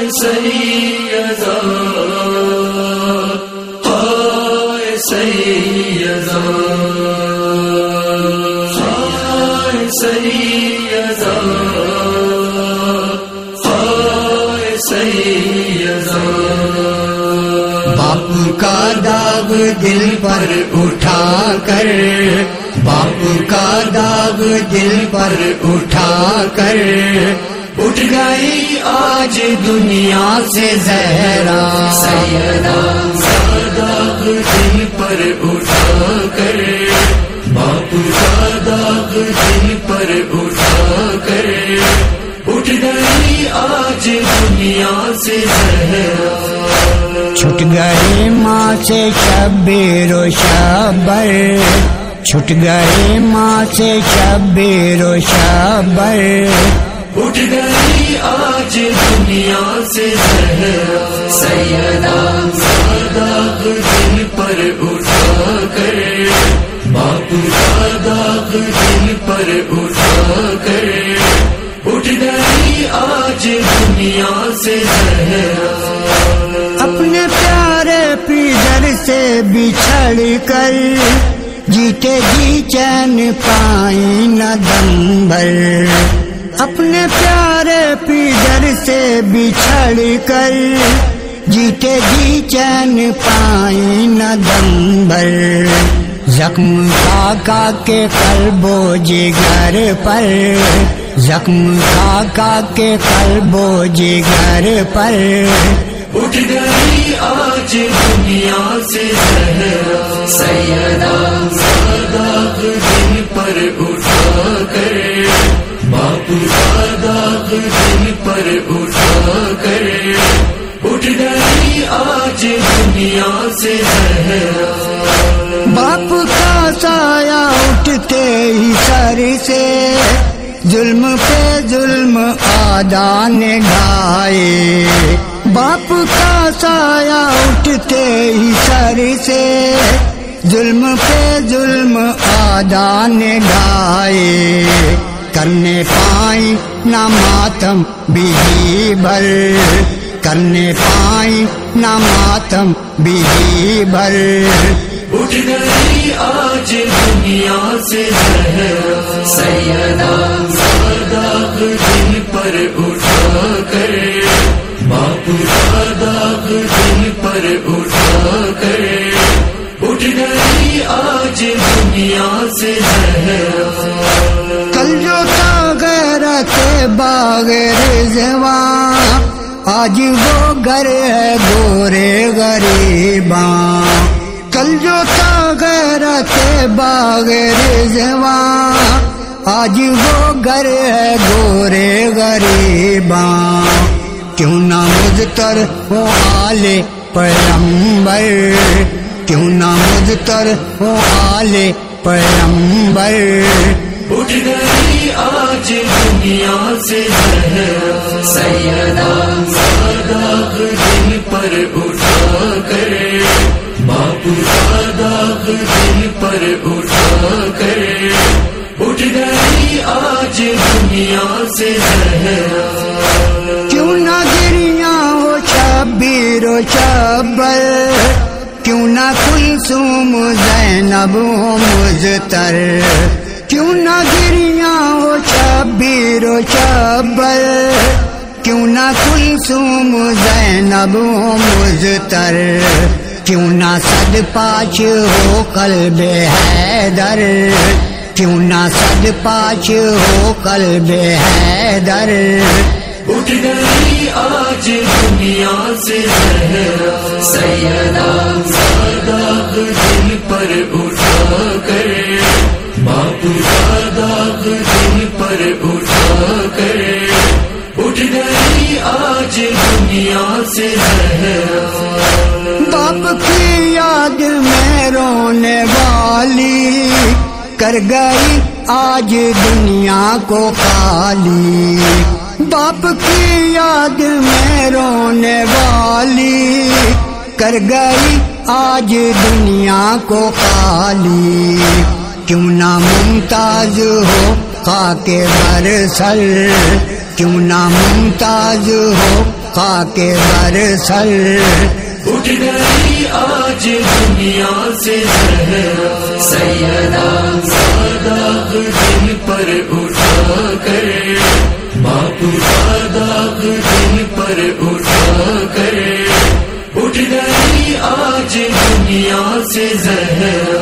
سیدہ ہائے سیدہ ہائے سیدہ ہائے سیدہ باپ کا داغ دل پر اٹھا کر، باپ کا داغ دل پر اٹھا کر اٹھ گئی آج دنیا سے زہرا، سیدہ کا داغ دل پر اٹھا کر، باپ کا داغ دل پر اٹھا کر اٹھ گئی آج دنیا سے زہرا، چھٹ گئے ماں سے شبیر و شبر، چھٹ گئے ماں سے شبیر و شبر اٹھ گئی آج دنیا سے زہرا، سیدہ کا داغ دل پر اٹھا کر، باپ کا داغ دل پر اٹھا کر اٹھ گئی آج دنیا سے زہرا، اپنے پیارے پیدر سے بچھڑ کر جیتے جی چین پائی نہ دم بھر، اپنے پیارے پیدر سے بچھڑ کر جیتے جی چین پائی نہ دم بھر، زخم کھا کے قلب و جگر پر، زخم کھا کے قلب و جگر پر اٹھ گئی آج دنیا سے زہرا، سیدہ کا داغ دل پر اٹھا کر، باپ کا داغ دل پر اٹھا کر اٹھ گئی آج دنیا سے زہرا، باپ کا سایہ اٹھتے ہی سر سے ظلم پہ ظلم آدان ڈھائے، باپ کا سایہ اٹھتے ہی سر سے ظلم پہ ظلم آدان ڈھائے، کرنے پائیں نہ ماتم بیوی بھر، کرنے پائیں نہ ماتم بیوی بھر اٹھ گئی آج دنیا سے زہرا، سیدہ کا داغ دل پر اٹھا کر، باپ کا داغ دل پر اٹھا کر اٹھ گئی آج دنیا سے زہرا، کل جو تھا غیرت باغ رضوان آج وہ گھر ہے گورے غریباں، کل جو تھا غیرت باغ رضوان آج وہ گھر ہے گورے غریباں، کیوں نہ مضطر ہو آل پیغمبر، کیوں نہ مضطر ہو آل پیغمبر اٹھ گئی آج دنیا سے زہرا، سیدہ کا داغ دل پر اٹھا کر، باپ کا داغ دل پر اٹھا کر اٹھ گئی آج دنیا سے زہرا، کیوں نہ گریاں ہو شبیر و شبر، کیوں نہ کلثوم زینب ہو مضطر، کیوں نہ گریاں ہو شبیر و شبر، کیوں نہ کلثوم زینب ہو مضطر، کیوں نہ صد پاش ہو قلب حیدر، کیوں نہ صد پاش ہو قلب حیدر اٹھ گئی آج دنیا سے زہرا، سیدہ کا داغ دل پر اٹھا کر، باپ کا داغ دل پر اٹھا کر اٹھ گئی آج دنیا سے زہرا، باپ کی یاد میں رونے والی کر گئی آج دنیا کو خالی، باپ کی یاد میں رونے والی کر گئی آج دنیا کو خالی، کیوں نہ ممتاز ہو خاک برسر، کیوں نہ ممتاز ہو خاک برسر اٹھ گئی آج دنیا سے زہرا سیدہ داغ دل پر اٹھا کر باپ کا داغ دل پر اٹھا کر اٹھ گئی آج دنیا سے زہرا